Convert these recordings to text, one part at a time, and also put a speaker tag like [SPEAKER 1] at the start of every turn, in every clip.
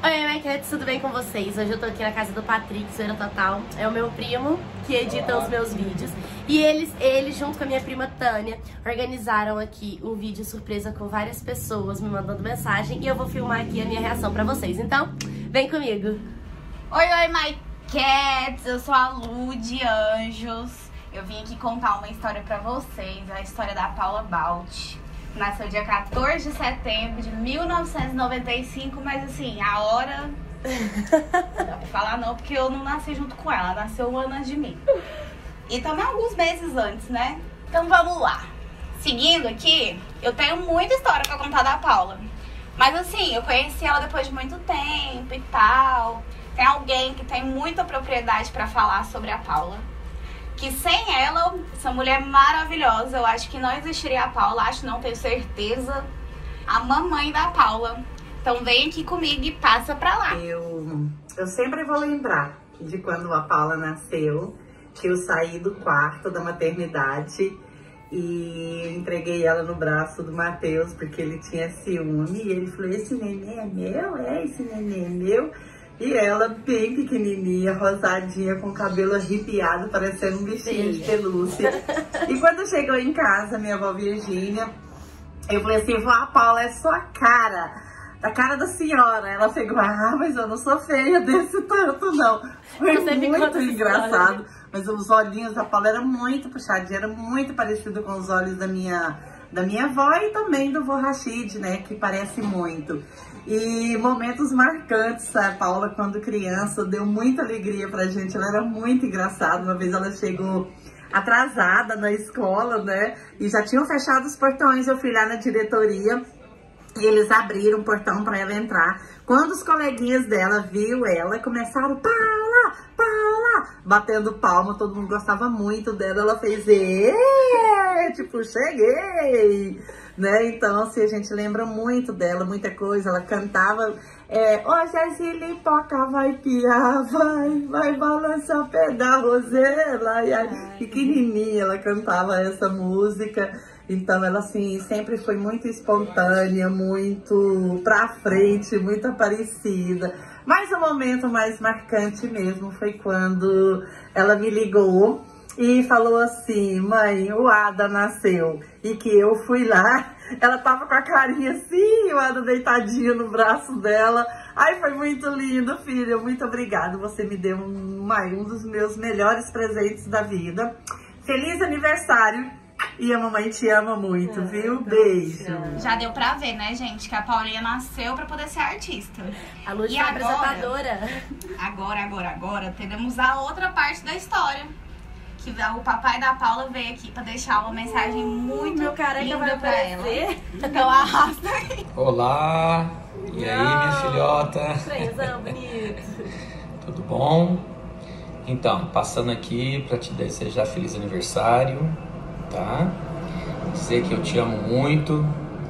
[SPEAKER 1] Oi, minha cats, tudo bem com vocês? Hoje eu tô aqui na casa do Patrick, zoeira total. É o meu primo que edita os meus vídeos. E eles, junto com a minha prima Tânia, organizaram aqui um vídeo surpresa com várias pessoas me mandando mensagem. E eu vou filmar aqui a minha reação pra vocês. Então, vem comigo.
[SPEAKER 2] Oi, my cats! Eu sou a Lu de Anjos. Eu vim aqui contar uma história pra vocês, a história da Paula Balti. Nasceu dia 14 de setembro de 1995, mas assim, a hora... Não dá pra falar não, porque eu não nasci junto com ela, ela nasceu um ano antes de mim. E também alguns meses antes, né? Então vamos lá. Seguindo aqui, eu tenho muita história pra contar da Paula. Mas assim, eu conheci ela depois de muito tempo e tal. Tem alguém que tem muita propriedade pra falar sobre a Paula. Que sem ela, essa mulher maravilhosa, eu acho que não existiria a Paula, acho não, tenho certeza. A mamãe da Paula. Então vem aqui comigo e passa pra lá.
[SPEAKER 3] Eu sempre vou lembrar de quando a Paula nasceu, que eu saí do quarto da maternidade e entreguei ela no braço do Matheus, porque ele tinha ciúme. E ele falou, esse neném é meu? Esse neném é meu? E ela, bem pequenininha, rosadinha, com o cabelo arrepiado, parecendo um bichinho de pelúcia. E quando chegou em casa, minha avó Virgínia, eu falei assim, vó, a Paula é sua cara, a cara da senhora. Ela pegou, mas eu não sou feia desse tanto, não. Foi muito engraçado. Mas os olhinhos da Paula eram muito puxadinhos, era muito parecido com os olhos da minha avó e também do vô Rashid, né, que parece muito. E momentos marcantes, a Paula, quando criança, deu muita alegria pra gente, ela era muito engraçada. Uma vez ela chegou atrasada na escola, né, e já tinham fechado os portões. Eu fui lá na diretoria e eles abriram o portão pra ela entrar. Quando os coleguinhas dela viu ela, começaram, Paula, Paula, batendo palma, todo mundo gostava muito dela. Ela fez, tipo, cheguei, né? Então, assim, a gente lembra muito dela, muita coisa. Ela cantava, hoje a Gilipoca vai piar, vai balançar o pé da Rosela. E aí, pequenininha, ela cantava essa música. Então, ela, assim, sempre foi muito espontânea, muito pra frente, muito aparecida. Mas o momento mais marcante mesmo foi quando ela me ligou e falou assim, mãe, o Ada nasceu. E que eu fui lá, ela tava com a carinha assim, o Ada deitadinho no braço dela. Ai, foi muito lindo, filha, muito obrigada. Você me deu um dos meus melhores presentes da vida. Feliz aniversário! E a mamãe te ama muito, viu? Beijo.
[SPEAKER 2] Já deu pra ver, né, gente, que a Paulinha nasceu pra poder ser artista.
[SPEAKER 1] A Luz é apresentadora.
[SPEAKER 2] Agora, teremos a outra parte da história. Que o papai da Paula veio aqui pra deixar uma mensagem muito linda pra ela. Então arrasta aí.
[SPEAKER 4] Olá, e aí, minha filhota?
[SPEAKER 1] Trenzão, bonito.
[SPEAKER 4] Tudo bom? Então, passando aqui pra te desejar feliz aniversário, tá? Dizer que eu te amo muito.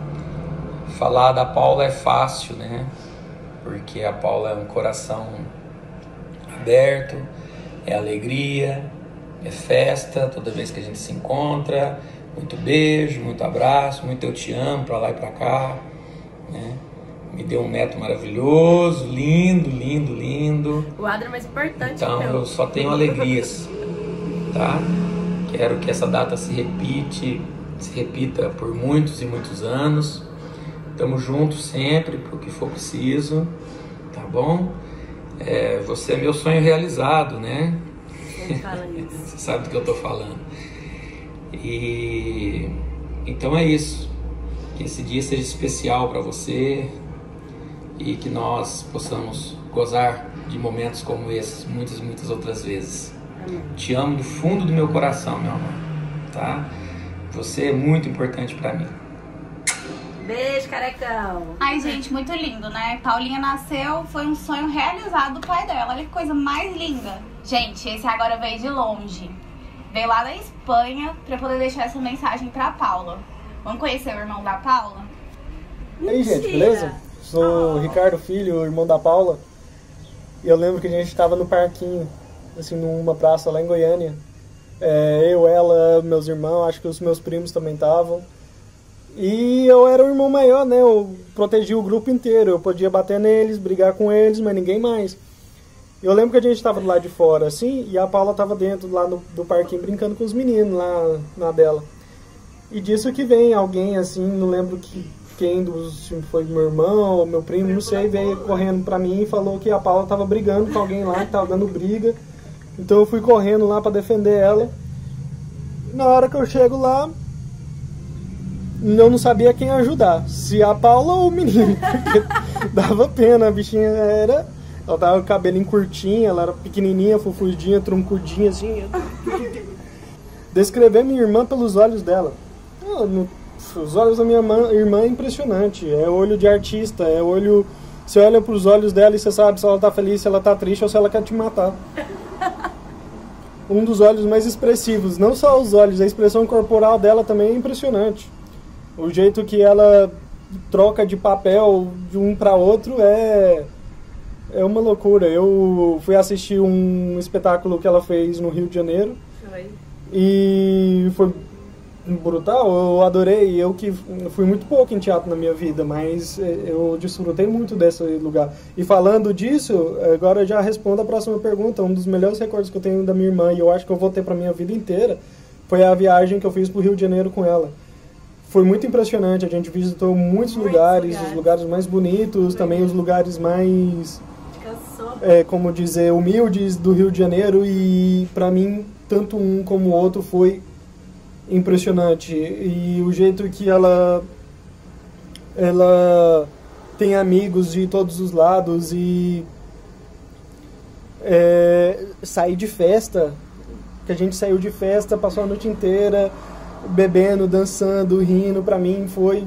[SPEAKER 4] Falar da Paula é fácil, né? Porque a Paula é um coração aberto, é alegria, é festa toda vez que a gente se encontra. Muito beijo, muito abraço, muito eu te amo pra lá e pra cá, né? Me deu um neto maravilhoso, lindo, lindo, lindo.
[SPEAKER 1] O Adra é mais importante.
[SPEAKER 4] Então eu só tenho alegrias, tá? Quero que essa data se repita por muitos e muitos anos. Estamos juntos sempre, pro que for preciso, tá bom? Você é meu sonho realizado, né? Você sabe do que eu tô falando. E então é isso. Que esse dia seja especial para você e que nós possamos gozar de momentos como esses muitas e muitas outras vezes. Te amo do fundo do meu coração, meu amor, tá? Você é muito importante pra mim.
[SPEAKER 1] Beijo, carecão.
[SPEAKER 2] Ai, gente, muito lindo, né? Paulinha nasceu, foi um sonho realizado do pai dela. Olha que coisa mais linda. Gente, esse agora veio de longe. Veio lá da Espanha pra poder deixar essa mensagem pra Paula. Vamos conhecer o irmão da Paula?
[SPEAKER 5] E aí, gente, beleza? Sou o Ricardo Filho, o irmão da Paula. E eu lembro que a gente tava no parquinho, assim, numa praça lá em Goiânia. Eu, ela, meus irmãos, acho que os meus primos também estavam. E eu era o irmão maior, né? Eu protegia o grupo inteiro. Eu podia bater neles, brigar com eles, mas ninguém mais. Eu lembro que a gente estava do lado de fora, assim, e a Paula estava dentro lá do parquinho brincando com os meninos lá na dela. E disso que vem alguém, assim, não lembro quem dos foi meu irmão ou meu primo, não sei, veio correndo pra mim e falou que a Paula estava brigando com alguém lá, que estava dando briga. Então eu fui correndo lá para defender ela. Na hora que eu chego lá, eu não sabia quem ajudar, se a Paula ou o menino, porque dava pena, a bichinha ela tava com o cabelinho curtinho, ela era pequenininha, fofudinha, troncudinha, assim. Descrever minha irmã pelos olhos dela. Os olhos da minha irmã é impressionante, é olho de artista, é olho... Você olha pros olhos dela e você sabe se ela tá feliz, se ela tá triste ou se ela quer te matar. Um dos olhos mais expressivos, não só os olhos, a expressão corporal dela também é impressionante. O jeito que ela troca de papel de um para outro é uma loucura. Eu fui assistir um espetáculo que ela fez no Rio de Janeiro. E foi brutal, eu adorei. Eu que fui muito pouco em teatro na minha vida, mas eu desfrutei muito desse lugar. E falando disso, agora eu já respondo a próxima pergunta. Um dos melhores recordes que eu tenho da minha irmã, e eu acho que eu vou ter pra minha vida inteira, foi a viagem que eu fiz pro Rio de Janeiro com ela. Foi muito impressionante, a gente visitou muitos lugares, os lugares mais bonitos, também os lugares mais, como dizer, humildes do Rio de Janeiro, e pra mim, tanto um como o outro foi impressionante. E o jeito que ela tem amigos de todos os lados, e sair de festa, que a gente saiu de festa, passou a noite inteira bebendo, dançando, rindo, pra mim foi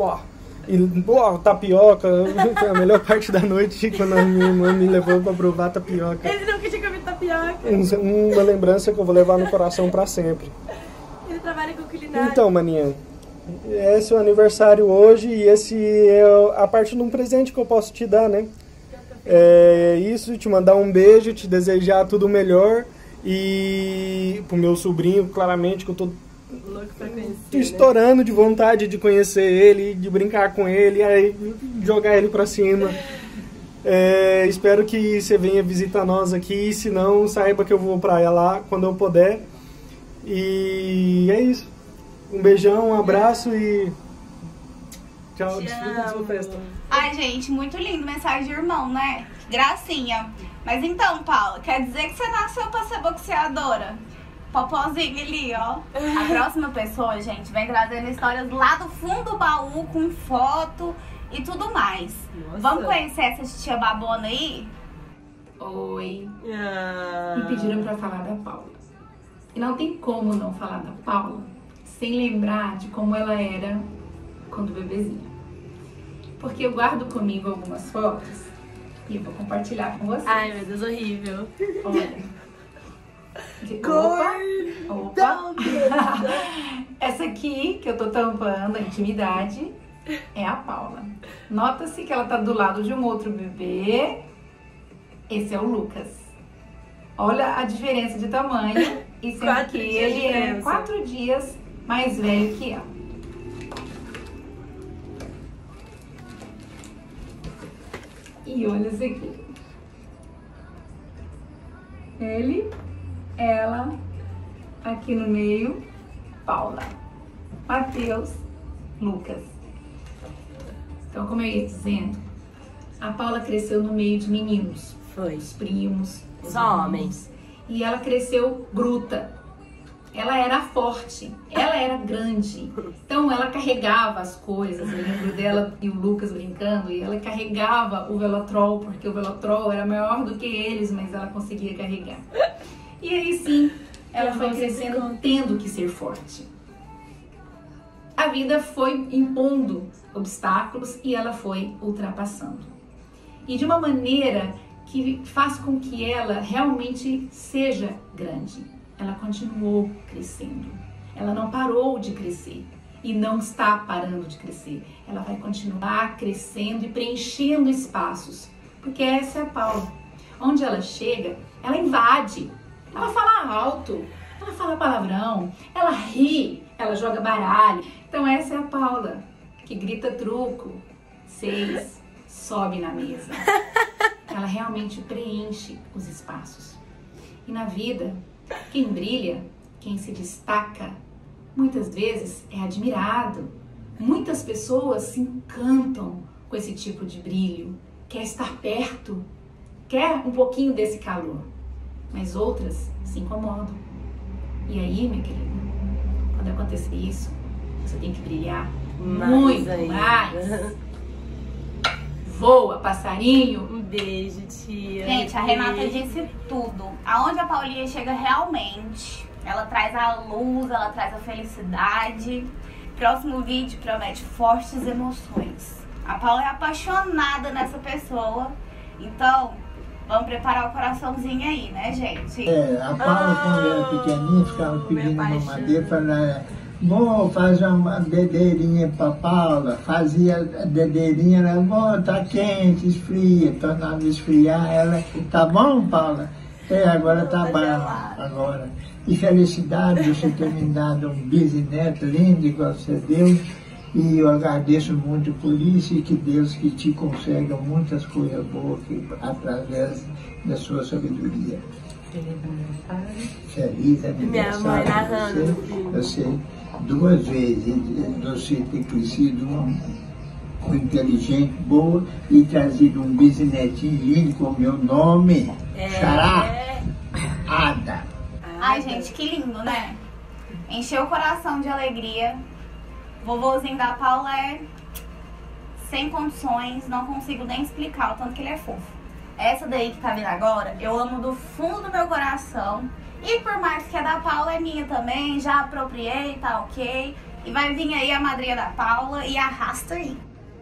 [SPEAKER 5] tapioca. Foi a melhor parte da noite, quando a minha irmã me levou pra provar tapioca.
[SPEAKER 1] Ele nunca tinha comido tapioca.
[SPEAKER 5] Uma lembrança que eu vou levar no coração pra sempre.
[SPEAKER 1] Ele trabalha com culinária.
[SPEAKER 5] Então, maninha, esse é o aniversário hoje, e esse é a parte de um presente que eu posso te dar, né? É isso, te mandar um beijo, te desejar tudo melhor, e pro meu sobrinho, claramente, que eu tô
[SPEAKER 1] louco pra conhecer,
[SPEAKER 5] estourando, né? De vontade de conhecer ele, de brincar com ele, aí jogar ele pra cima. Espero que você venha visitar nós aqui, se não, saiba que eu vou pra lá quando eu puder. E é isso. Um beijão, um abraço e tchau, desfruta da sua festa.
[SPEAKER 2] Ai, gente, muito lindo, mensagem de irmão, né? Gracinha. Mas então, Paula, quer dizer que você nasceu pra ser boxeadora? Popozinho ali, ó. A próxima pessoa, gente, vem trazendo histórias lá do fundo do baú, com foto e tudo mais. Nossa. Vamos conhecer essa tia babona aí?
[SPEAKER 6] Oi. Me pediram pra falar da Paula. E não tem como não falar da Paula sem lembrar de como ela era quando bebezinha. Porque eu guardo comigo algumas fotos e eu vou compartilhar com vocês.
[SPEAKER 1] Ai, meu Deus, horrível.
[SPEAKER 6] Olha. Opa. Essa aqui, que eu tô tampando, a intimidade, é a Paula. Nota-se que ela tá do lado de um outro bebê. Esse é o Lucas. Olha a diferença de tamanho. E sendo que ele é 4 dias mais velho que ela. E olha isso aqui. Ele, ela, aqui no meio, Paula, Matheus, Lucas. Então, como eu ia dizendo, a Paula cresceu no meio de meninos.
[SPEAKER 1] Foi.
[SPEAKER 6] Os primos, os
[SPEAKER 1] homens.
[SPEAKER 6] E ela cresceu bruta. Ela era forte, ela era grande. Então ela carregava as coisas. Eu lembro dela e o Lucas brincando, e ela carregava o Velotrol, porque o Velotrol era maior do que eles, mas ela conseguia carregar. E aí sim, ela foi crescendo tendo que ser forte. A vida foi impondo obstáculos e ela foi ultrapassando. E de uma maneira que faz com que ela realmente seja grande. Ela continuou crescendo. Ela não parou de crescer e não está parando de crescer. Ela vai continuar crescendo e preenchendo espaços, porque essa é a Paula. Onde ela chega, ela invade. Ela fala alto, ela fala palavrão, ela ri, ela joga baralho. Então essa é a Paula, que grita truco, 6, sobe na mesa. Ela realmente preenche os espaços. E na vida, quem brilha, quem se destaca, muitas vezes é admirado. Muitas pessoas se encantam com esse tipo de brilho, quer estar perto, quer um pouquinho desse calor, mas outras se incomodam. E aí, minha querida, quando acontecer isso, você tem que brilhar muito mais. Voa, passarinho.
[SPEAKER 1] Um beijo, tia.
[SPEAKER 2] Gente, a Renata disse tudo. Aonde a Paulinha chega realmente, ela traz a luz, ela traz a felicidade. Próximo vídeo promete fortes emoções. A Paula é apaixonada nessa pessoa, então vamos preparar o coraçãozinho aí, né, gente?
[SPEAKER 7] A Paula, quando era pequenininha, ficava pedindo mamadeira, falando, vou fazer uma dedeirinha pra Paula. Fazia a dedeirinha, ela, vó, tá quente, esfria. Tornava a esfriar, ela, tá bom, Paula? Agora tá bom, agora. E felicidade de você ter me dado um bisneto lindo, igual você deu. E eu agradeço muito por isso e que Deus que te conceda muitas coisas boas através da sua sabedoria. Feliz aniversário.
[SPEAKER 1] Minha mãe narrando.
[SPEAKER 7] Você 2 vezes, você ter crescido uma inteligente, boa e trazido um bisnetinho lindo com o meu nome. Xará. Ada.
[SPEAKER 2] Ai, gente, que lindo, né? Encheu o coração de alegria. Vovozinho da Paula é sem condições, não consigo nem explicar o tanto que ele é fofo. Essa daí que tá vindo agora, eu amo do fundo do meu coração. E por mais que a da Paula é minha também, já apropriei, tá ok. E vai vir aí a madrinha da Paula e arrasta aí.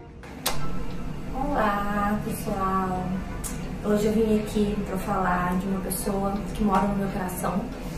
[SPEAKER 8] Olá, pessoal. Hoje eu vim aqui pra falar de uma pessoa que mora no meu coração.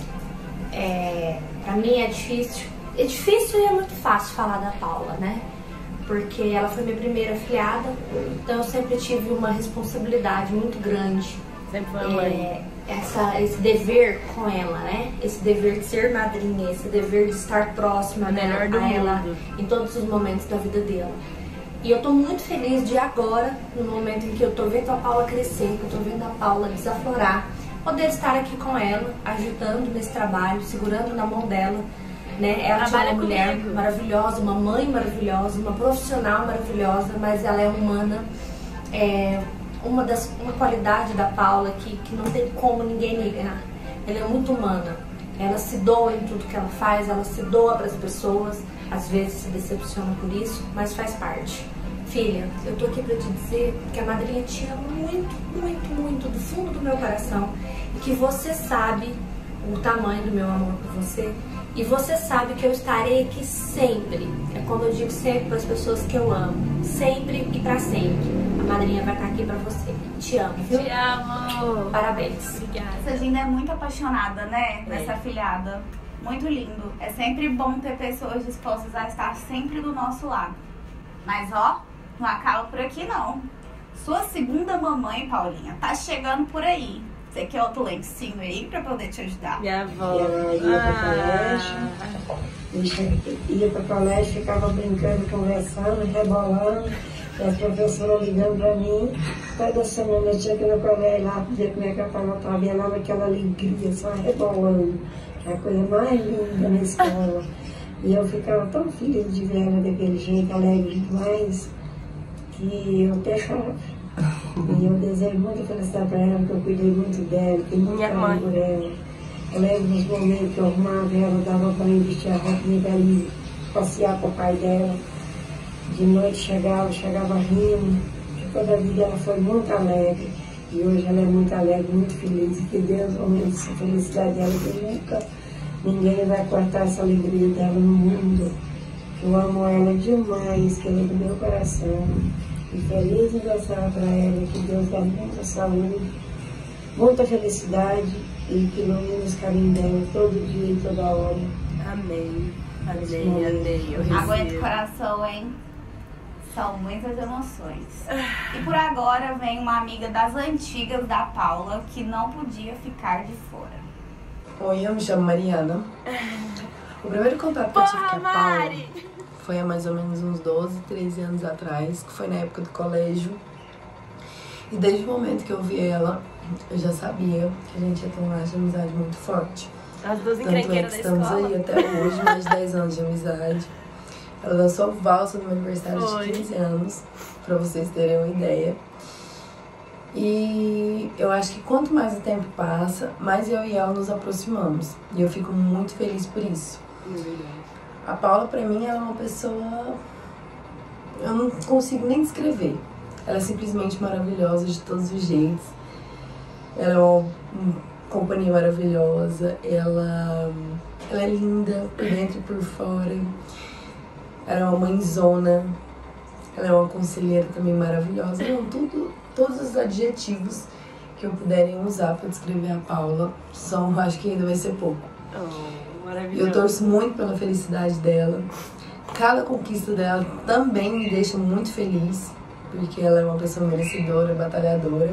[SPEAKER 8] Pra mim é difícil e é muito fácil falar da Paula, né? Porque ela foi minha primeira afilhada, então eu sempre tive uma responsabilidade muito grande.
[SPEAKER 1] Sempre foi a mãe.
[SPEAKER 8] Esse dever com ela, né? Esse dever de ser madrinha, esse dever de estar próxima a ela em todos os momentos da vida dela. E eu tô muito feliz de agora, no momento em que eu tô vendo a Paula crescer, que eu tô vendo a Paula desaflorar, poder estar aqui com ela, ajudando nesse trabalho, segurando na mão dela, né? Ela é uma mulher maravilhosa, uma mãe maravilhosa, uma profissional maravilhosa, mas ela é humana. Uma qualidade da Paula que não tem como ninguém negar. Ela é muito humana. Ela se doa em tudo que ela faz, ela se doa para as pessoas. Às vezes se decepciona por isso, mas faz parte. Filha, eu tô aqui pra te dizer que a madrinha te ama muito, muito, muito do fundo do meu coração e que você sabe o tamanho do meu amor por você e você sabe que eu estarei aqui sempre. É como eu digo sempre para as pessoas que eu amo, sempre e pra sempre. A madrinha vai estar aqui pra você. Te amo, viu?
[SPEAKER 1] Te amo.
[SPEAKER 8] Parabéns.
[SPEAKER 1] Obrigada.
[SPEAKER 2] Essa Ginda é muito apaixonada, né? Nessa afilhada. Muito lindo. É sempre bom ter pessoas dispostas a estar sempre do nosso lado. Mas ó, não acaba por aqui não. Sua segunda mamãe, Paulinha, tá chegando por aí. Você quer outro lencinho aí pra poder te ajudar?
[SPEAKER 1] Minha avó.
[SPEAKER 9] Ela ia pra colégio, ficava brincando, conversando, rebolando. E a professora ligando pra mim. Toda semana eu tinha que ir no colégio lá, ver como é que a Paula tava. E ela naquela alegria, só rebolando. Que é a coisa mais linda na escola. E eu ficava tão feliz de ver ela daquele jeito, alegre demais, que eu até chorava. E eu desejo muita felicidade para ela, porque eu cuidei muito dela, tenho muito carinho por ela. Eu lembro dos momentos que eu arrumava ela, dava banho, vestia a roupa, me dali passear com o pai dela. De noite chegava rindo, que toda a vida ela foi muito alegre. E hoje ela é muito alegre, muito feliz. Que Deus aumente essa felicidade dela, que nunca ninguém vai cortar essa alegria dela no mundo. Eu amo ela demais, que ela é do meu coração. E feliz aniversário para ela, que Deus dá muita saúde, muita felicidade e que ilumine os carinhos dela todo dia e toda hora.
[SPEAKER 1] Amém. Amém. Eu
[SPEAKER 2] Aguenta o coração, hein? São muitas emoções. E por agora vem uma amiga das antigas da Paula que não podia ficar de fora.
[SPEAKER 10] Oi, eu me chamo Mariana. O primeiro contato que eu tive com a Paula
[SPEAKER 1] Mari!
[SPEAKER 10] foi há mais ou menos uns 12, 13 anos atrás, que foi na época do colégio. E desde o momento que eu vi ela, eu já sabia que a gente ia ter um laço de amizade muito forte.
[SPEAKER 1] As duas
[SPEAKER 10] Tanto é que
[SPEAKER 1] encrenqueiras da
[SPEAKER 10] estamos
[SPEAKER 1] escola.
[SPEAKER 10] aí até hoje, mais de 10 anos de amizade. Ela dançou valsa no meu aniversário de 15 anos, pra vocês terem uma ideia. E eu acho que quanto mais o tempo passa, mais eu e ela nos aproximamos. E eu fico muito feliz por isso. A Paula, pra mim, ela é uma pessoa... eu não consigo nem descrever. Ela é simplesmente maravilhosa de todos os jeitos. Ela é uma companhia maravilhosa. Ela é linda por dentro e por fora. Ela é uma mãezona. Ela é uma conselheira também maravilhosa. Não, todos os adjetivos que eu puderem usar para descrever a Paula são, acho que ainda vai ser pouco. Eu torço muito pela felicidade dela. Cada conquista dela também me deixa muito feliz, porque ela é uma pessoa merecedora, batalhadora.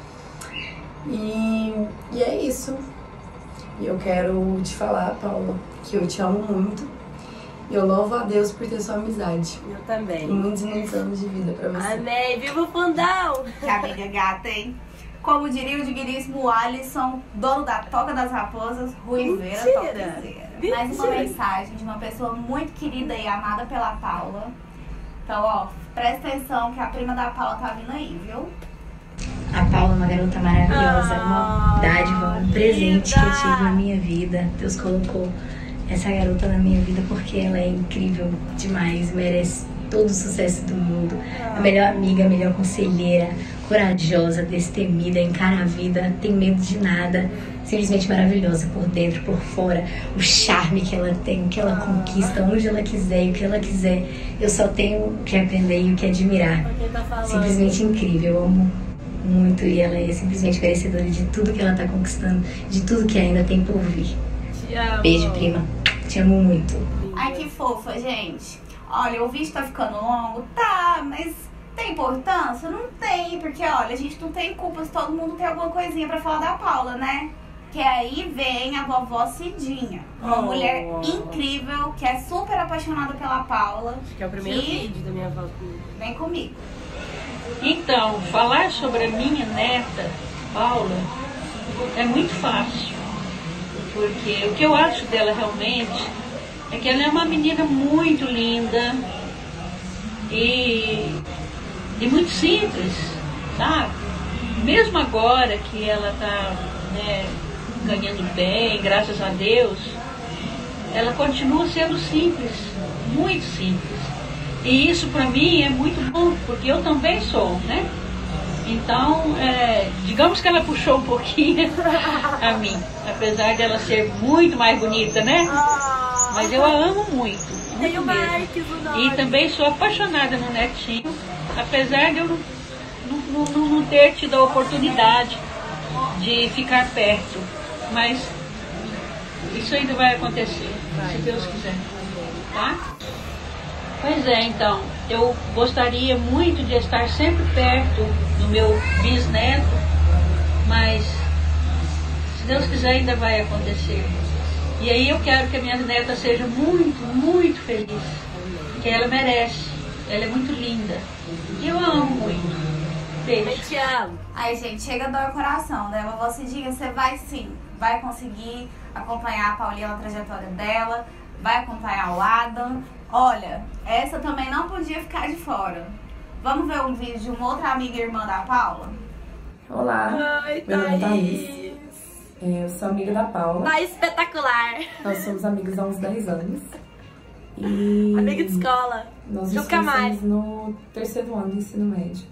[SPEAKER 10] E é isso. E eu quero te falar, Paula, que eu te amo muito. E eu louvo a Deus por ter sua amizade.
[SPEAKER 1] Eu também.
[SPEAKER 10] E muitos anos de vida pra você.
[SPEAKER 1] Amém. Viva o fundão!
[SPEAKER 2] Que amiga gata, hein? Como diria o digníssimo Alisson, dono da Toca das Raposas, Ruiveira Topzeira. Mais uma mensagem de uma pessoa muito querida e amada pela Paula. Então, ó, presta atenção que a prima da Paula tá vindo aí, viu?
[SPEAKER 11] A Paula é uma garota maravilhosa, uma dádiva, um presente que eu tive na minha vida. Deus colocou essa garota na minha vida porque ela é incrível demais, merece todo o sucesso do mundo. A melhor amiga, a melhor conselheira, corajosa, destemida, encara a vida, tem medo de nada. Simplesmente maravilhosa por dentro, por fora. O charme que ela tem, que ela conquista onde ela quiser, o que ela quiser. Eu só tenho que aprender e o que admirar. Simplesmente incrível, eu amo muito e ela é simplesmente merecedora de tudo que ela tá conquistando, de tudo que ainda tem por vir. Beijo, prima. Te amo muito.
[SPEAKER 2] Ai, que fofa, gente. Olha, o vídeo tá ficando longo, tá, mas tem importância? Não tem, porque olha, a gente não tem culpa se todo mundo tem alguma coisinha pra falar da Paula, né? Que aí vem a vovó Cidinha, uma mulher incrível, que é super apaixonada pela Paula.
[SPEAKER 1] Acho que é o primeiro vídeo da minha avó comigo.
[SPEAKER 2] Vem comigo.
[SPEAKER 12] Então, falar sobre a minha neta, Paula, é muito fácil. Porque o que eu acho dela realmente é que ela é uma menina muito linda e muito simples, sabe? Mesmo agora que ela tá, né, ganhando bem, graças a Deus, ela continua sendo simples, muito simples. E isso pra mim é muito bom, porque eu também sou, né? Então, digamos que ela puxou um pouquinho a mim, apesar dela ser muito mais bonita, né? Mas eu a amo muito.
[SPEAKER 1] Tem o Marques, o nome.
[SPEAKER 12] E também sou apaixonada no netinho, apesar de eu não ter tido a oportunidade de ficar perto. Mas isso ainda vai acontecer, se Deus quiser. Tá? Pois é, então, eu gostaria muito de estar sempre perto do meu bisneto, mas se Deus quiser ainda vai acontecer. E aí eu quero que a minha neta seja muito, muito feliz, porque ela merece, ela é muito linda. E eu a amo muito. Beijo.
[SPEAKER 1] Eu te amo.
[SPEAKER 2] Ai, gente, chega a dor no coração, né? Vovó Cidinha, você vai sim, vai conseguir acompanhar a Paulinha na trajetória dela, vai acompanhar o Adam. Olha, essa também não podia ficar de fora. Vamos ver um vídeo de uma outra amiga e irmã da Paula?
[SPEAKER 10] Olá,
[SPEAKER 1] Oi,
[SPEAKER 10] meu nome é
[SPEAKER 1] Thaís.
[SPEAKER 10] Thaís. Eu sou amiga da Paula.
[SPEAKER 1] Tá espetacular.
[SPEAKER 10] Nós somos amigas há uns 10 anos. E
[SPEAKER 1] amiga de escola.
[SPEAKER 10] Nós
[SPEAKER 1] Nunca mais.
[SPEAKER 10] estamos no 3º ano do ensino médio.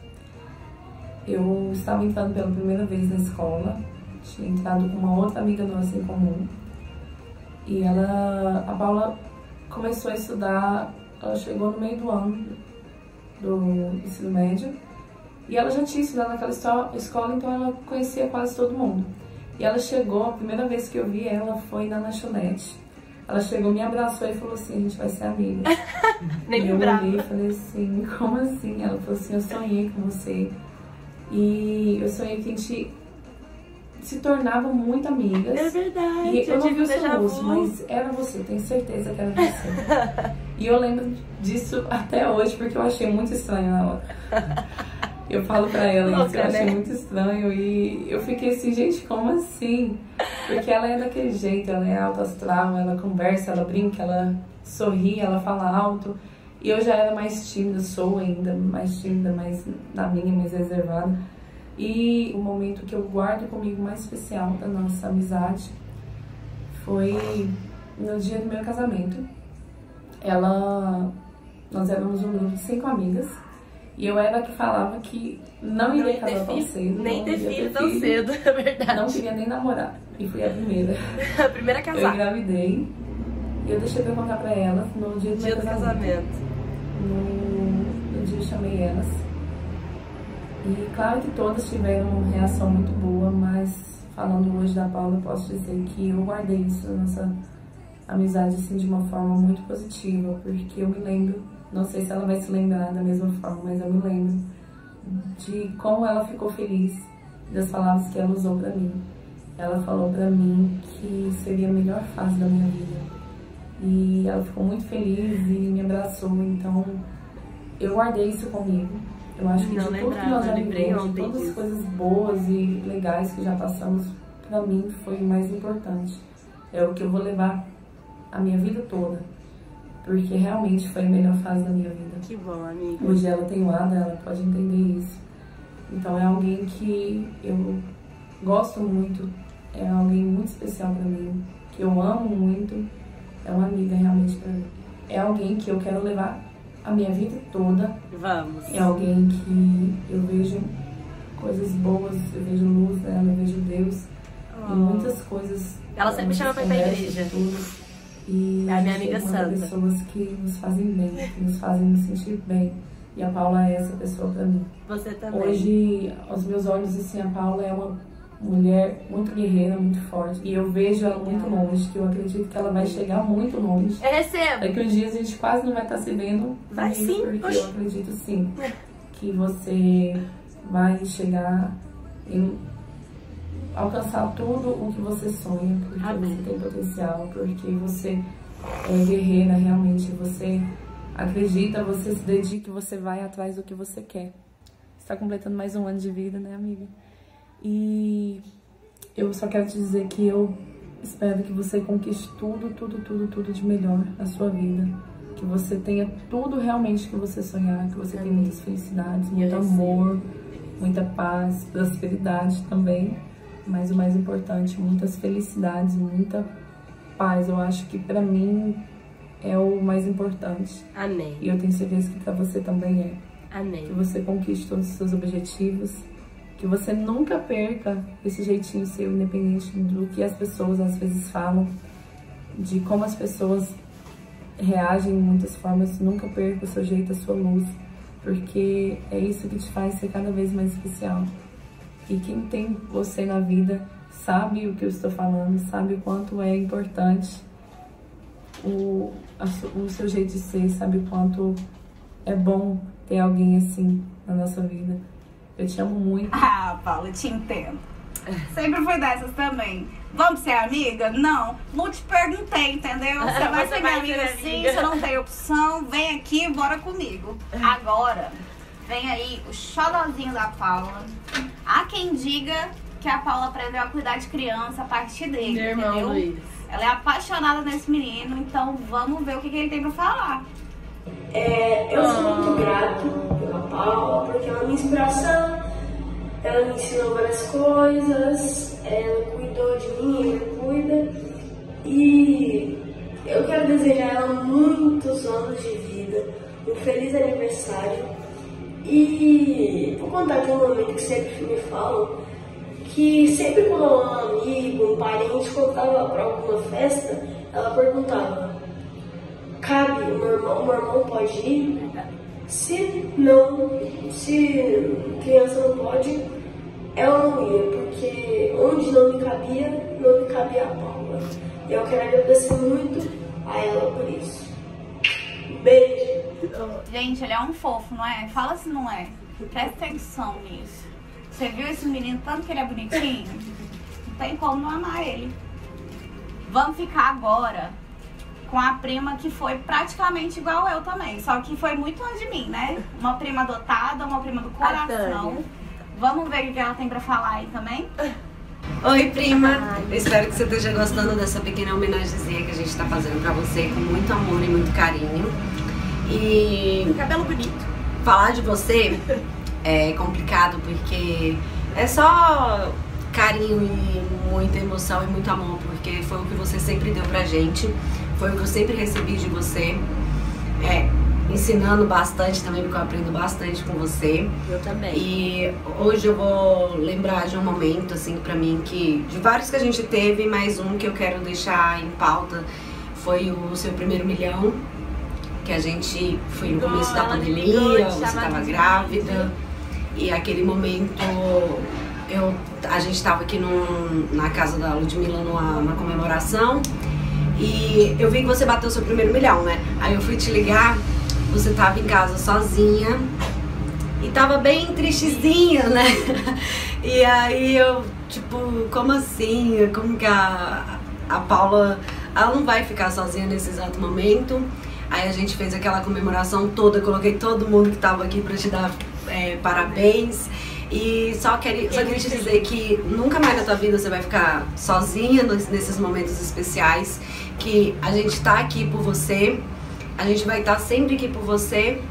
[SPEAKER 10] Eu estava entrando pela primeira vez na escola. Tinha entrado com uma outra amiga nossa em comum. E a Paula começou a estudar, ela chegou no meio do ano do ensino médio. E ela já tinha estudado naquela escola, então ela conhecia quase todo mundo. E ela chegou, a primeira vez que eu vi ela foi na lanchonete. Ela chegou, me abraçou e falou assim, a gente vai ser amiga.
[SPEAKER 1] Nem
[SPEAKER 10] eu
[SPEAKER 1] lembrava.
[SPEAKER 10] olhei e falei assim, como assim? Ela falou assim, eu sonhei com você. E eu sonhei que a gente se tornavam muito amigas.
[SPEAKER 1] É verdade.
[SPEAKER 10] E eu não vi o seu rosto, mas era você, tenho certeza que era você. E eu lembro disso até hoje, porque eu achei muito estranho na hora. Eu falo pra ela isso, eu achei muito estranho. E eu fiquei assim, gente, como assim? Porque ela é daquele jeito, ela é alto astral, ela conversa, ela brinca, ela sorri, ela fala alto. E eu já era mais tímida, sou ainda mais tímida, mais na minha, mais reservada. E o momento que eu guardo comigo mais especial da nossa amizade foi no dia do meu casamento. Nós éramos um grupo de 5 amigas e eu era a que falava que não iria casar tão cedo.
[SPEAKER 1] Nem ter filho tão cedo, é verdade.
[SPEAKER 10] Não queria nem namorar. E fui a primeira.
[SPEAKER 1] A primeira a casar.
[SPEAKER 10] Eu engravidei e eu deixei pra contar pra elas no dia do meu casamento. No dia eu chamei elas. E claro que todas tiveram uma reação muito boa, mas falando hoje da Paula, eu posso dizer que eu guardei isso na nossa amizade assim, de uma forma muito positiva, porque eu me lembro, não sei se ela vai se lembrar da mesma forma, mas eu me lembro de como ela ficou feliz das palavras que ela usou pra mim. Ela falou pra mim que seria a melhor fase da minha vida. E ela ficou muito feliz e me abraçou, então eu guardei isso comigo. Eu acho que de tudo que nós já vivemos, de todas as coisas boas e legais que já passamos, pra mim foi o mais importante. É o que eu vou levar a minha vida toda, porque realmente foi a melhor fase da minha vida.
[SPEAKER 1] Que bom, amiga.
[SPEAKER 10] Hoje ela tem um lado, ela pode entender isso. Então é alguém que eu gosto muito, é alguém muito especial pra mim, que eu amo muito, é uma amiga realmente pra mim. É alguém que eu quero levar a minha vida toda.
[SPEAKER 1] Vamos.
[SPEAKER 10] É alguém que eu vejo coisas boas, eu vejo luz nela, eu vejo Deus. E muitas coisas.
[SPEAKER 1] Ela sempre chama pra ir pra igreja.
[SPEAKER 10] Tudo. E
[SPEAKER 1] é a minha amiga santa.
[SPEAKER 10] Pessoas que nos fazem bem, que nos fazem nos sentir bem. E a Paula é essa pessoa pra mim.
[SPEAKER 1] Você também.
[SPEAKER 10] Hoje, aos meus olhos, assim, a Paula é uma mulher muito guerreira, muito forte. E eu vejo ela muito longe, que eu acredito que ela vai chegar muito longe.
[SPEAKER 1] Eu recebo.
[SPEAKER 10] Daqui uns dias a gente quase não vai estar se vendo.
[SPEAKER 1] Vai sim.
[SPEAKER 10] Porque eu acredito sim que você vai chegar em alcançar tudo o que você sonha, porque você tem potencial, porque você é guerreira realmente, você acredita, você se dedica, você vai atrás do que você quer. Você está completando mais um ano de vida, né, amiga? E eu só quero te dizer que eu espero que você conquiste tudo de melhor na sua vida. Que você tenha tudo realmente que você sonhar, que você tenha muitas felicidades, muito amor, muita paz, prosperidade também. Mas o mais importante, muitas felicidades, muita paz. Eu acho que pra mim é o mais importante.
[SPEAKER 1] Amém.
[SPEAKER 10] E eu tenho certeza que pra você também é.
[SPEAKER 1] Amém.
[SPEAKER 10] Que você conquiste todos os seus objetivos. Que você nunca perca esse jeitinho seu, independente do que as pessoas às vezes falam, de como as pessoas reagem de muitas formas. Nunca perca o seu jeito, a sua luz, porque é isso que te faz ser cada vez mais especial. E quem tem você na vida sabe o que eu estou falando, sabe o quanto é importante o seu jeito de ser, sabe o quanto é bom ter alguém assim na nossa vida. Eu te amo muito.
[SPEAKER 2] Ah, Paula, eu te entendo. Sempre fui dessas também. Vamos ser amiga? Não. Não te perguntei, entendeu? Você vai ser minha amiga sim, você não tem opção. Vem aqui, bora comigo. Agora, vem aí o xodozinho da Paula. Há quem diga que a Paula aprendeu a cuidar de criança a partir dele,
[SPEAKER 1] meu irmão,
[SPEAKER 2] entendeu?
[SPEAKER 1] Luiz.
[SPEAKER 2] Ela é apaixonada nesse menino, então vamos ver o que ele tem pra falar.
[SPEAKER 13] Eu sou muito grato pela Paula, porque ela é minha inspiração, ela me ensinou várias coisas, ela cuidou de mim, ele cuida, e eu quero desejar a ela muitos anos de vida, um feliz aniversário, e vou contar aqui um momento que sempre me falam, que sempre quando um amigo, um parente contava para alguma festa, ela perguntava: cabe o meu irmão pode ir? Se criança não pode, ela não ia, porque onde não me cabia a Paula. E eu quero agradecer muito a ela por isso. Beijo!
[SPEAKER 2] Gente, ele é um fofo, não é? Fala se não é. Presta atenção nisso. Você viu esse menino, tanto que ele é bonitinho? tem como não amar ele. Vamos ficar agora com a prima que foi praticamente igual eu também, só que foi muito longe de mim, né? Uma prima adotada, uma prima do coração. Vamos ver o que ela tem pra falar aí também?
[SPEAKER 14] Oi, prima! Eu espero que você esteja gostando dessa pequena homenagemzinha que a gente tá fazendo pra você, com muito amor e muito carinho. E... cabelo bonito. Falar de você é complicado porque é só carinho e muita emoção e muito amor, porque foi o que você sempre deu pra gente, foi o que eu sempre recebi de você, ensinando bastante também, porque eu aprendo bastante com você.
[SPEAKER 1] Eu também.
[SPEAKER 14] E hoje eu vou lembrar de um momento, assim, pra mim, que de vários que a gente teve, mas um que eu quero deixar em pauta foi o seu primeiro milhão, que a gente foi no começo da pandemia, você estava grávida, e aquele momento a gente estava aqui na casa da Ludmilla numa comemoração, e eu vi que você bateu o seu primeiro milhão, né? Aí eu fui te ligar, você tava em casa sozinha e tava bem tristezinha, né? E aí eu, tipo, como assim? Como que a Paula, ela não vai ficar sozinha nesse exato momento? Aí a gente fez aquela comemoração toda, coloquei todo mundo que tava aqui pra te dar parabéns. E só queria te dizer que nunca mais na tua vida você vai ficar sozinha nesses momentos especiais, que a gente tá aqui por você, a gente vai estar sempre aqui por você,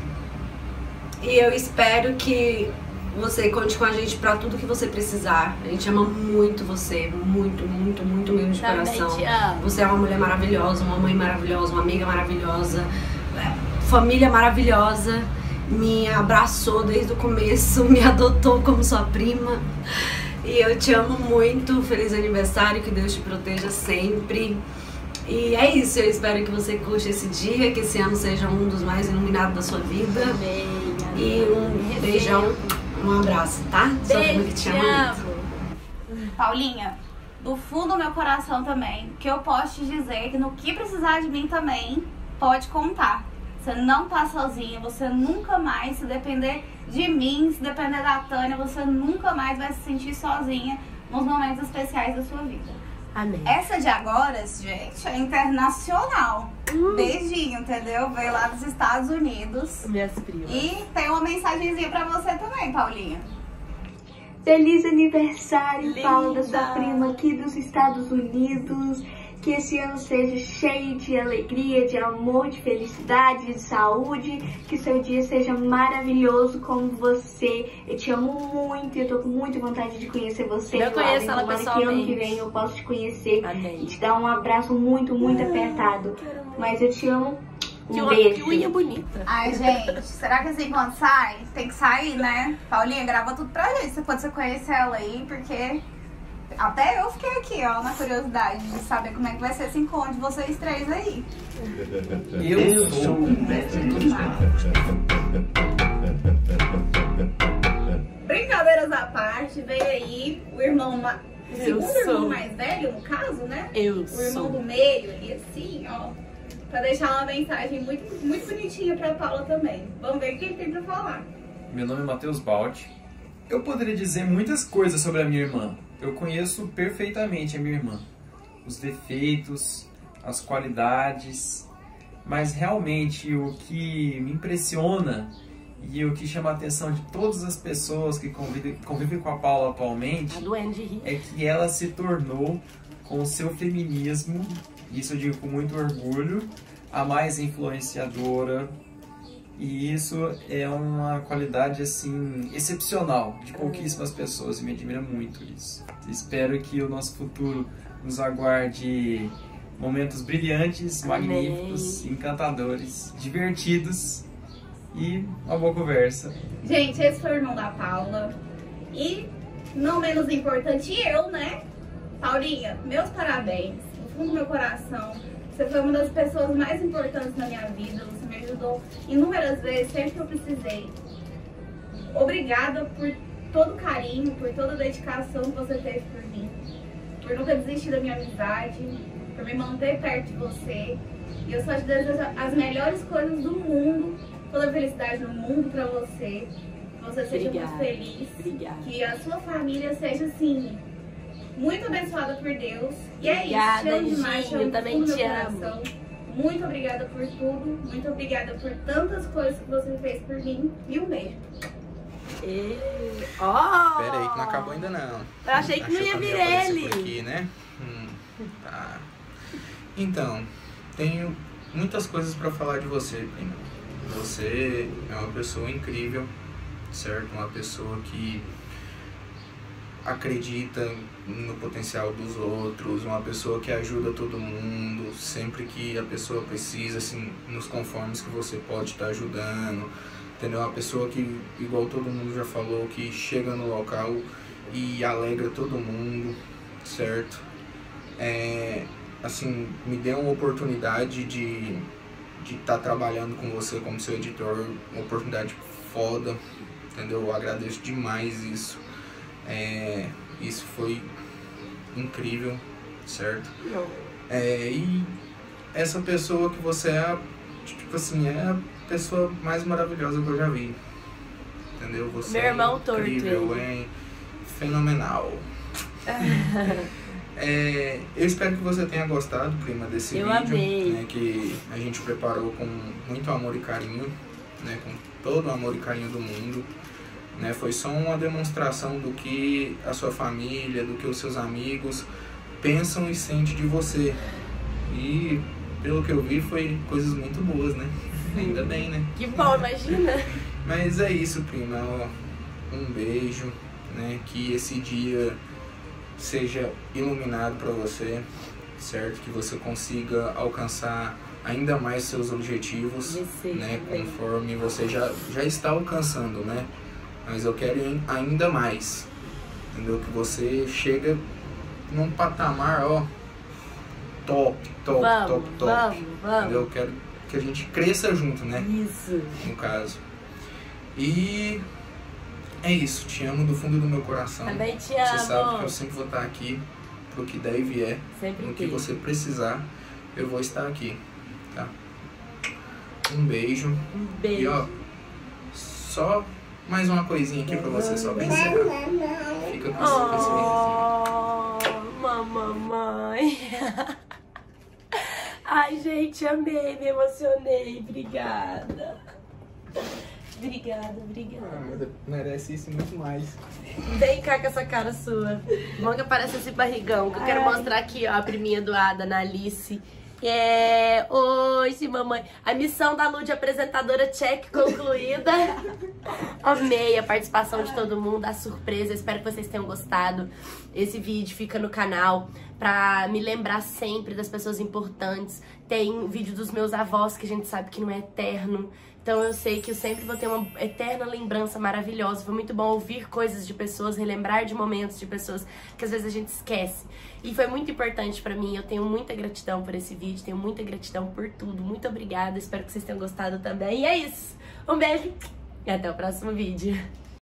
[SPEAKER 14] e eu espero que você conte com a gente pra tudo que você precisar. A gente ama muito você, muito, muito, muito mesmo de coração. Você é uma mulher maravilhosa, uma mãe maravilhosa, uma amiga maravilhosa, família maravilhosa. Me abraçou desde o começo, me adotou como sua prima. E eu te amo muito. Feliz aniversário, que Deus te proteja sempre. E é isso, eu espero que você curte esse dia, que esse ano seja um dos mais iluminados da sua vida. Amém. E um beijão, um abraço, tá? Sua prima que te ama muito.
[SPEAKER 2] Paulinha, do fundo do meu coração também, que eu posso te dizer que no que precisar de mim também, pode contar. Você não tá sozinha, você nunca mais, se depender de mim, se depender da Tânia, você nunca mais vai se sentir sozinha nos momentos especiais da sua vida.
[SPEAKER 1] Amém.
[SPEAKER 2] Essa de agora, gente, é internacional. Beijinho, entendeu? Veio lá dos Estados Unidos.
[SPEAKER 1] Minhas primas.
[SPEAKER 2] E tem uma mensagenzinha pra você também, Paulinha.
[SPEAKER 13] Feliz aniversário, Paula, da sua prima aqui dos Estados Unidos. Que esse ano seja cheio de alegria, de amor, de felicidade, de saúde. Que seu dia seja maravilhoso como você. Eu te amo muito e eu tô com muita vontade de conhecer você.
[SPEAKER 1] Eu conheço ela pessoalmente.
[SPEAKER 13] Que ano que vem eu posso te conhecer.
[SPEAKER 1] Amém.
[SPEAKER 13] E te dar um abraço muito, muito apertado. Mas eu te amo. Um beijo.
[SPEAKER 1] Que unha bonita.
[SPEAKER 2] Ai, gente, será que assim quando sai, tem que sair, né? Paulinha, grava tudo pra gente, quando você conhecer ela aí, porque... Até eu fiquei aqui, ó, na curiosidade de saber como é que vai ser esse encontro de vocês três aí.
[SPEAKER 4] Eu sou
[SPEAKER 2] Brincadeiras à parte, veio aí o irmão, o segundo irmão mais velho, no caso, né? O irmão do meio, e assim, ó, pra deixar uma mensagem muito, muito bonitinha pra Paula também. Vamos ver o que ele tem pra falar.
[SPEAKER 15] Meu nome é Matheus Balti. Eu poderia dizer muitas coisas sobre a minha irmã. Eu conheço perfeitamente a minha irmã, os defeitos, as qualidades, mas realmente o que me impressiona e o que chama a atenção de todas as pessoas que convivem com a Paula atualmente é que ela se tornou, com o seu feminismo, isso eu digo com muito orgulho, a mais influenciadora. E isso é uma qualidade, assim, excepcional, de pouquíssimas pessoas, e me admira muito isso. Espero que o nosso futuro nos aguarde momentos brilhantes, magníficos, encantadores, divertidos e uma boa conversa.
[SPEAKER 2] Gente, esse foi o irmão da Paula. E, não menos importante, eu, né? Paulinha, meus parabéns, do fundo do meu coração. Você foi uma das pessoas mais importantes na minha vida, você me ajudou inúmeras vezes, sempre que eu precisei. Obrigada por todo o carinho, por toda a dedicação que você teve por mim, por nunca desistir da minha amizade, por me manter perto de você. E eu só te desejo as melhores coisas do mundo, toda a felicidade no mundo pra você. Que você seja muito feliz, que a sua família seja assim, muito abençoada por Deus. E é
[SPEAKER 1] Obrigada,
[SPEAKER 2] isso, te amo demais,
[SPEAKER 1] Anjinho, eu também te amo.
[SPEAKER 2] coração. Muito obrigada por tudo, muito obrigada por tantas coisas que você fez por mim. E um beijo.
[SPEAKER 4] Pera aí, que não acabou ainda não.
[SPEAKER 1] Eu achei que não ia vir ele.
[SPEAKER 4] Por aqui, né? Tá. Então, tenho muitas coisas pra falar de você, prima. Você é uma pessoa incrível, certo? Uma pessoa que acredita no potencial dos outros, uma pessoa que ajuda todo mundo, sempre que a pessoa precisa, assim, nos conformes que você pode estar ajudando, entendeu? Uma pessoa que, igual todo mundo já falou, que chega no local e alegra todo mundo, certo? Assim, me deu uma oportunidade de estar trabalhando com você como seu editor, uma oportunidade foda, entendeu? Eu agradeço demais isso. Isso foi incrível, certo? E essa pessoa que você é, tipo assim, é a pessoa mais maravilhosa que eu já vi, entendeu? Você
[SPEAKER 1] Meu irmão
[SPEAKER 4] é incrível, é fenomenal. Eu espero que você tenha gostado, prima, desse vídeo,
[SPEAKER 1] amei.
[SPEAKER 4] né, que a gente preparou com muito amor e carinho, né, com todo o amor e carinho do mundo, né, foi só uma demonstração do que a sua família, do que os seus amigos pensam e sentem de você, e pelo que eu vi foi coisas muito boas, né, ainda bem, né.
[SPEAKER 1] Que bom, imagina.
[SPEAKER 4] Mas é isso, prima, um beijo, né, que esse dia seja iluminado para você, certo? Que você consiga alcançar ainda mais seus objetivos, né? Conforme você já está alcançando, né? Mas eu quero ir ainda mais, entendeu? Que você chega num patamar, ó, top. Entendeu? Eu quero que a gente cresça junto, né?
[SPEAKER 1] Isso.
[SPEAKER 4] No caso. E é isso, te amo do fundo do meu coração.
[SPEAKER 1] Também te amo.
[SPEAKER 4] Você sabe que eu sempre vou estar aqui pro que der e vier.
[SPEAKER 1] Sempre
[SPEAKER 4] no que você precisar, eu vou estar aqui, tá? Um beijo.
[SPEAKER 1] Um beijo.
[SPEAKER 4] E ó, só mais uma coisinha aqui pra você, só pra encerrar. Fica com esse
[SPEAKER 1] mamãe. Ai, gente, amei, me emocionei. Obrigada. Obrigada.
[SPEAKER 4] Mas merece isso muito mais.
[SPEAKER 1] Vem cá com essa cara sua. Bom que aparece esse barrigão. Que eu quero mostrar aqui, ó, a priminha doada na Alice. Oi, mamãe. A missão da Lu de apresentadora check concluída. Amei a participação de todo mundo, a surpresa. Espero que vocês tenham gostado. Esse vídeo fica no canal pra me lembrar sempre das pessoas importantes. Tem vídeo dos meus avós, que a gente sabe que não é eterno. Então eu sei que eu sempre vou ter uma eterna lembrança maravilhosa. Foi muito bom ouvir coisas de pessoas, relembrar de momentos de pessoas que às vezes a gente esquece. E foi muito importante pra mim. Eu tenho muita gratidão por esse vídeo, tenho muita gratidão por tudo. Muito obrigada, espero que vocês tenham gostado também. E é isso. Um beijo e até o próximo vídeo.